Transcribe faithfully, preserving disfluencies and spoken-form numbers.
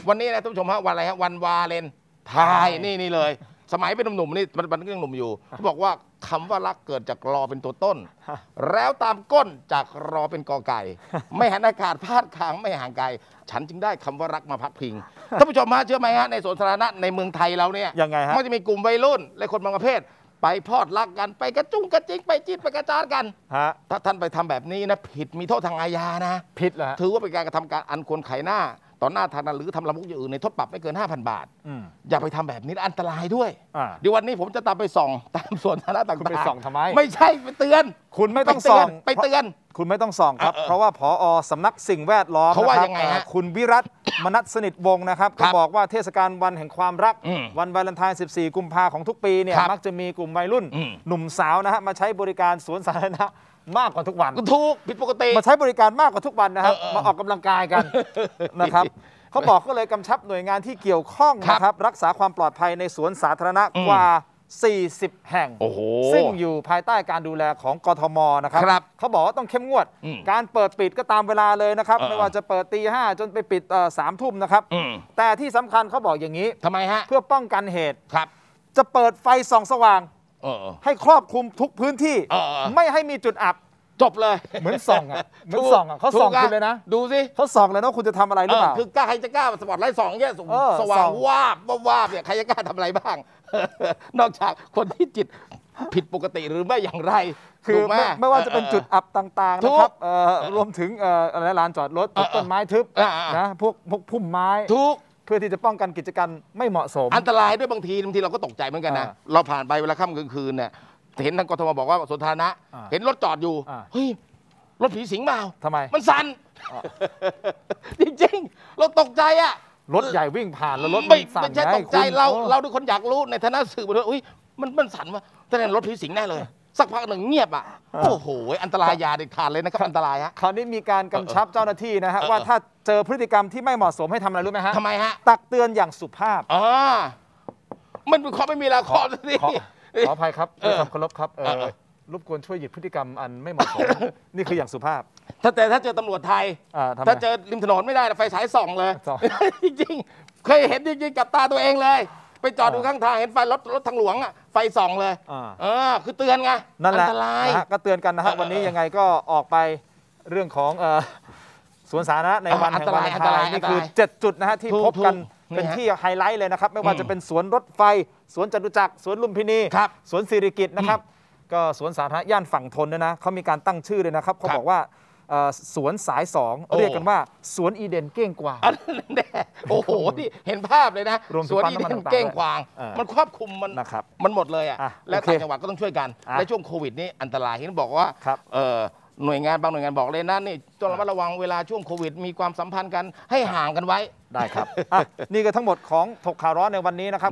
วันนี้นะท่านผู้ชมฮะวันอะไรฮะวันวาเลนไทน์นี่นี่เลยสมัยเป็นหนุ่มๆนี่มันมันก็ยังหนุ่มอยู่เขาบอกว่าคำว่ารักเกิดจากรอเป็นตัวต้นแล้วตามก้นจากรอเป็นกอไก่ไม่หันอากาศพาดคางไม่ห่างไกลฉันจึงได้คำว่ารักมาพักพิงท่านผู้ชมฮะเชื่อไหมฮะในสวนสาธารณะในเมืองไทยเราเนี่ยยังไงฮะมันจะมีกลุ่มวัยรุ่นและคนบางประเภทไปพอดรักกันไปกระจุ้งกระจิงไปจีดไปกระจานกันถ้าท่านไปทำแบบนี้นะผิดมีโทษทางอาญานะผิดเหรอถือว่าเป็นการกระทำการอันควรขายหน้าต่อหน้าทางนั้นหรือทำละมุกอย่างอื่นในโทษปรับไม่เกิน ห้าพัน บาทอย่าไปทำแบบนี้อันตรายด้วยเดี๋ยววันนี้ผมจะตามไปส่องตามส่วนสาธารณะต่างๆไปส่องทำไมไม่ใช่ไปเตือนคุณไม่ต้องส่องไปเตือนคุณไม่ต้องส่องครับเพราะว่าผอ.สำนักสิ่งแวดล้อมเขาว่ายังไงฮะคุณวิรัตมนัสสนิทวงศ์นะครับก็บอกว่าเทศกาลวันแห่งความรักวันวาเลนไทน์สิบสี่กุมภาของทุกปีเนี่ยมักจะมีกลุ่มวัยรุ่นหนุ่มสาวนะฮะมาใช้บริการสวนสาธารณะมากกว่าทุกวันถูกผิดปกติมาใช้บริการมากกว่าทุกวันนะครับมาออกกำลังกายกันนะครับเขาบอกก็เลยกำชับหน่วยงานที่เกี่ยวข้องนะครับรักษาความปลอดภัยในสวนสาธารณะกว่าสี่สิบแห่งซึ่งอยู่ภายใต้การดูแลของกทมนะครับเขาบอกว่าต้องเข้มงวดการเปิดปิดก็ตามเวลาเลยนะครับไม่ว่าจะเปิดตีห้าจนไปปิดสามทุ่มนะครับแต่ที่สำคัญเขาบอกอย่างนี้ทำไมฮะเพื่อป้องกันเหตุครับจะเปิดไฟส่องสว่างให้ครอบคลุมทุกพื้นที่ไม่ให้มีจุดอับจบเลยเหมือนส่องอ่ะเหมือนส่องอ่ะเขาส่องคุณเลยนะดูสิเขาส่องเลยนะคุณจะทำอะไรหรือเปล่าคือกล้าใครจะกล้าสปอตไลท์ส่องเนี่ยสว่างวาบวาบเนี่ยใครจะกล้าทำอะไรบ้างนอกจากคนที่จิตผิดปกติหรือไม่อย่างไรคือไม่ไม่ว่าจะเป็นจุดอับต่างๆนะครับรวมถึงอะไรลานจอดรถต้นไม้ทึบนะพวกพวกพุ่มไม้ทุกเพื่อที่จะป้องกันกิจการไม่เหมาะสมอันตรายด้วยบางทีบางทีเราก็ตกใจเหมือนกันนะเราผ่านไปเวลาค่ำกลางคืนเนี่ยเห็นทางกทมบอกว่าสวนสาธารณะเห็นรถจอดอยู่เฮ้ยรถผีสิงเปล่าทำไมมันสั่นจริงๆเราตกใจอะรถใหญ่วิ่งผ่านแล้วรถไม่ไม่ใช่ตกใจเราเราทุกคนอยากรู้ในฐานะสื่อมวลชนอุ้ยมันมันสั่นวะแต่ในรถผีสิงแน่เลยสักพักหนึ่งเงียบอ่ะโอ้โหอันตรายยาเด็ดขาดเลยนะครับอันตรายฮะคราวนี้มีการกำชับเจ้าหน้าที่นะฮะว่าถ้าเจอพฤติกรรมที่ไม่เหมาะสมให้ทำอะไรรู้ไหมฮะทำไมฮะตักเตือนอย่างสุภาพอ๋อมันเป็นข้อไม่มีละข้อสิขออภัยครับด้วยความเคารพครับรบกวนช่วยหยุดพฤติกรรมอันไม่เหมาะสมนี่คืออย่างสุภาพถ้าแต่ถ้าเจอตำรวจไทยถ้าเจอริมถนนไม่ได้ไฟฉายส่องเลยจริงๆเคยเห็นจริงๆกับตาตัวเองเลยไปจอดดูข้างทางเห็นไฟรถรถทางหลวงอ่ะไฟส่องเลยเออคือเตือนไงนั่นแหละก็เตือนกันนะฮะวันนี้ยังไงก็ออกไปเรื่องของสวนสาธารณะในวันแห่งวาเลนไทน์นี่คือเจ็ดจุดนะฮะที่พบกันเป็นที่ไฮไลท์เลยนะครับไม่ว่าจะเป็นสวนรถไฟสวนจตุจักรสวนลุมพินีสวนสิริกิติ์นะครับก็สวนสาธารณะย่านฝั่งทนเนี่ยนะเขามีการตั้งชื่อเลยนะครับเขาบอกว่าสวนสายสองเรียกกันว่าสวนอีเดนเก้งกวางโอ้โหนี่เห็นภาพเลยนะสวนอีเดนเก้งกวางมันครอบคลุมมันมันหมดเลยอ่ะและต่างจังหวัดก็ต้องช่วยกันและช่วงโควิดนี้อันตรายเห็นบอกว่าหน่วยงานบางหน่วยงานบอกเลยนะนี่ต้องระมัดระวังเวลาช่วงโควิดมีความสัมพันธ์กันให้ห่างกันไว้ได้ครับนี่ก็ทั้งหมดของถกข่าวร้อนในวันนี้นะครับ